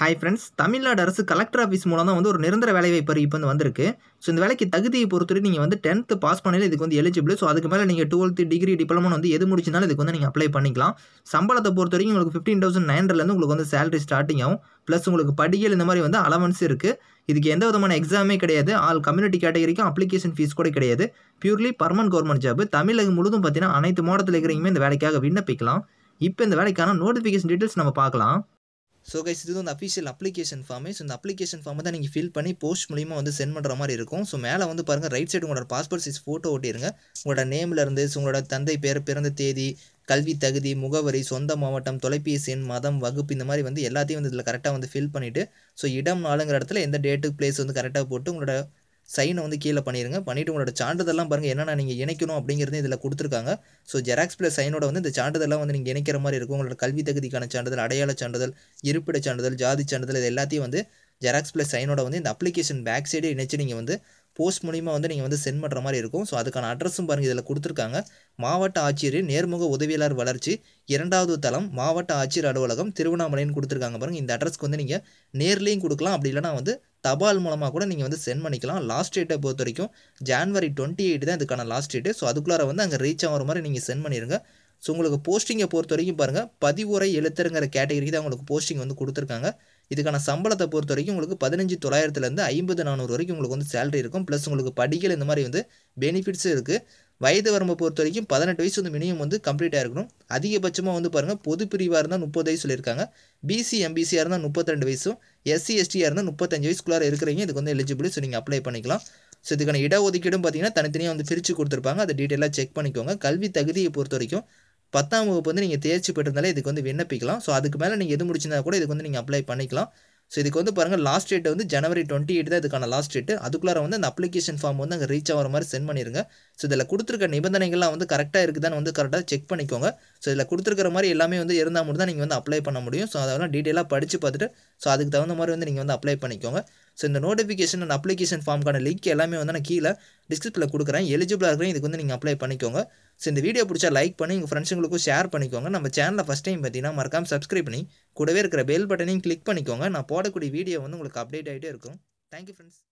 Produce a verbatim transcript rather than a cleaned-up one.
Hi friends, Tamil Nadu அரசு collector office மூலம் தான் வந்து ஒரு நிரந்தர வேலைவாய்ப்பு அறிவிப்பு இப்போ வந்து வந்திருக்கு. ஸோ இந்த வேலைக்கு தகுதியை பொறுத்தவரை நீங்கள் வந்து டென்த்து பாஸ் பண்ணல இதுக்கு வந்து எலிஜிபிள். ஸோ அதுக்கு மேலே நீங்கள் டுவெல்த்து டிகிரி டிப்ளமோ வந்து எது முடிச்சிருந்தாலும் இதுக்கு வந்து நீங்கள் அப்ளை பண்ணிக்கலாம். சம்பளத்தை பொறுத்த வரைக்கும் உங்களுக்கு ஃபிஃப்டீன் தௌசண்ட் நைன் ஹண்ட்ரட்லேருந்து உங்களுக்கு வந்து சேலரி ஸ்டார்டிங் ஆகும். ப்ளஸ் உங்களுக்கு படிகள் இந்த மாதிரி வந்து அலவன்ஸ் இருக்குது. இதுக்கு எந்த விதமான எக்ஸாமே கிடையாது. ஆல் கம்யூனிட்டி கேட்டகரிக்கும் அப்ளிகேஷன் ஃபீஸ் கூட கிடையாது. Purely permanent government job. Tamilagam முழுதும் பார்த்தீங்கன்னா அனைத்து மாவட்டத்தில் இருக்கிறவங்க இந்த வேலைக்காக விண்ணப்பிக்கலாம். இப்போ இந்த வேலைக்கான நோட்டிஃபிகேஷன் டீட்டெயில்ஸ் நம்ம பார்க்கலாம். ஸோ கைஸ், இது வந்து அஃபிஷியல் அப்ளிகேஷன் ஃபார்மே. ஸோ இந்த அப்ளிகேஷன் ஃபார்மை தான் நீங்கள் ஃபில் பண்ணி போஸ்ட் மூலிமா வந்து சென்ட் பண்ணுற மாதிரி இருக்கும். ஸோ மேலே வந்து பாருங்கள், ரைட் சைடு உங்களோட பாஸ்போர்ட் சைஸ் ஃபோட்டோ ஓட்டிடுங்க. உங்களோட நேம்லேருந்து உங்களோட தந்தை பேர், பிறந்த தேதி, கல்வி தகுதி, முகவரி, சொந்த மாவட்டம், தொலைபேசி எண், மதம், வகுப்பு இந்த மாதிரி வந்து எல்லாத்தையும் வந்து இதில் கரெக்டாக வந்து ஃபில் பண்ணிவிட்டு, ஸோ இடம் நாளுங்கிற இடத்துல எந்த டேட்டு பிளேஸ் வந்து கரெக்டாக போட்டு உங்களோட சைனை வந்து கீழே பண்ணிடுங்க. பண்ணிவிட்டு உங்களோட சான்றிதழ்லாம் பாருங்கள் என்னென்ன நீங்கள் இணைக்கணும் அப்படிங்கிறது இதில் கொடுத்துருக்காங்க. ஸோ ஜெராக்ஸ் ப்ளஸ் சைனோட வந்து இந்த சான்றிதழ்லாம் வந்து நீங்கள் இணைக்கிற மாதிரி இருக்கும். உங்களோட கல்வி தகுதிக்கான சான்றிதழ், அடையாள சான்றிதழ், இருப்பிட சான்றிதழ், ஜாதி சான்றிதழ், இது எல்லாத்தையும் வந்து ஜெராக்ஸ் ப்ளஸ் சைனோட வந்து இந்த அப்ளிகேஷன் பேக் சைடு இணைச்சு நீங்கள் வந்து போஸ்ட் மூலிமா வந்து நீங்கள் வந்து சென்ட் பண்ணுற மாதிரி இருக்கும். ஸோ அதுக்கான அட்ரஸும் பாருங்கள் இதில் கொடுத்துருக்காங்க. மாவட்ட ஆட்சியர் நேர்முக உதவியாளர் வளர்ச்சி, இரண்டாவது தளம், மாவட்ட ஆட்சியர் அலுவலகம், திருவண்ணாமலைன்னு கொடுத்துருக்காங்க பாருங்கள். இந்த அட்ரஸ்க்கு வந்து நீங்கள் நேர்லேயும் கொடுக்கலாம், அப்படி இல்லைனா வந்து தபால் மூலமாக கூட நீங்கள் வந்து சென்ட் பண்ணிக்கலாம். லாஸ்ட் டேட்டை பொறுத்த வரைக்கும் ஜான்வரி டுவெண்ட்டி எயிட் தான் இதுக்கான லாஸ்ட் டேட்டு. ஸோ அதுக்குள்ளார வந்து அங்கே ரீச் ஆகிற மாதிரி நீங்கள் சென்ட் பண்ணிடுங்க. ஸோ உங்களுக்கு போஸ்டிங்கை பொறுத்த வரைக்கும் பாருங்கள், பதிவுரை எழுத்தருங்கிற கேட்டகரிக்கு தான் உங்களுக்கு போஸ்டிங் வந்து கொடுத்துருக்காங்க. இதுக்கான சம்பளத்தை பொறுத்த வரைக்கும் உங்களுக்கு பதினஞ்சு தொள்ளாயிரத்துலேருந்து ஐம்பது நானூறு வரைக்கும் உங்களுக்கு வந்து சேலரி இருக்கும். ப்ளஸ் உங்களுக்கு படிகள் இந்த மாதிரி வந்து பெனிஃபிட்ஸும் இருக்குது. வயது வரம்பை பொறுத்த வரைக்கும் பதினெட்டு வயசு வந்து மினிமம் வந்து கம்ப்ளீட்டாக இருக்கணும். அதிகபட்சமாக வந்து பாருங்கள், பொது பிரிவாக இருந்தால் முப்பது வயசு சொல்லியிருக்காங்க. பிசி எம்பிசியாக இருந்தால் முப்பத்தி ரெண்டு வயசும், எஸ்சி எஸ்டியாக இருந்தால் முப்பத்தஞ்சு வயசுக்குள்ளார இருக்கிறவங்க இதுக்கு வந்து எலிஜிபிள். ஸோ நீங்கள் அப்ளை பண்ணிக்கலாம். ஸோ இதுக்கான இடஒதுக்கீடும் பார்த்தீங்கன்னா தனித்தனியாக வந்து பிரித்து கொடுத்துருப்பாங்க. அதை டீட்டெயிலாக செக் பண்ணிக்கோங்க. கல்வி தகுதியை பொறுத்த வரைக்கும் பத்தாம் வகுப்பு வந்து நீங்கள் தேர்ச்சி பெற்றிருந்தாலே இதுக்கு வந்து விண்ணப்பிக்கலாம். ஸோ அதுக்கு மேலே நீங்கள் எது முடிச்சிருந்தா கூட இதுக்கு வந்து நீங்கள் அப்ளை பண்ணிக்கலாம். ஸோ இதுக்கு வந்து பாருங்கள், லாஸ்ட் டேட் வந்து ஜனவரி டுவெண்ட்டி எயிட் தான் இதுக்கான லாஸ்ட் டேட்டு. அதுக்குள்ளார வந்து அந்த அப்ளிகேஷன் ஃபார்ம் வந்து அங்கே ரீச் ஆகிற மாதிரி சென்ட் பண்ணிடுங்க. ஸோ இதில் கொடுத்துருக்க நிபந்தனைகள்லாம் வந்து கரெக்டாக இருக்குதான்னு வந்து கரெக்டாக செக் பண்ணிக்கோங்க. ஸோ இதில் கொடுத்துருக்கிற மாதிரி எல்லாமே வந்து இருந்தால் மட்டும் தான் நீங்கள் வந்து அப்ளை பண்ண முடியும். ஸோ அதெல்லாம் டீட்டெயிலாக படித்து பார்த்துட்டு ஸோ அதுக்கு தகுந்த மாதிரி வந்து நீங்கள் வந்து அப்ளை பண்ணிக்கோங்க. ஸோ இந்த நோட்டிஃபிகேஷன் அண்ட் அப்ளிகேஷன் ஃபார்முக்கான லிங்க் எல்லாமே வந்து நான் கீழே டிஸ்கிரிப்ஷனில் கொடுக்குறேன். எலிஜிபிளாக இருக்கிறேன் இதுக்கு வந்து நீங்கள் அப்ளை பண்ணிக்கோங்க. ஸோ இந்த வீடியோ பிடிச்சா லைக் பண்ணி உங்கள் ஃப்ரெண்ட்ஸுங்களுக்கும் ஷேர் பண்ணிக்கோங்க. நம்ம சேனலில் ஃபஸ்ட் டைம் பார்த்தீங்கன்னா மறக்காமல் சப்ஸ்கிரைப் பண்ணி கூடவே இருக்கிற பெல் பட்டனையும் கிளிக் பண்ணிக்கோங்க. நான் போடக்கூடிய வீடியோ வந்து உங்களுக்கு அப்டேட் ஆகிட்டே இருக்கும். Thank you friends.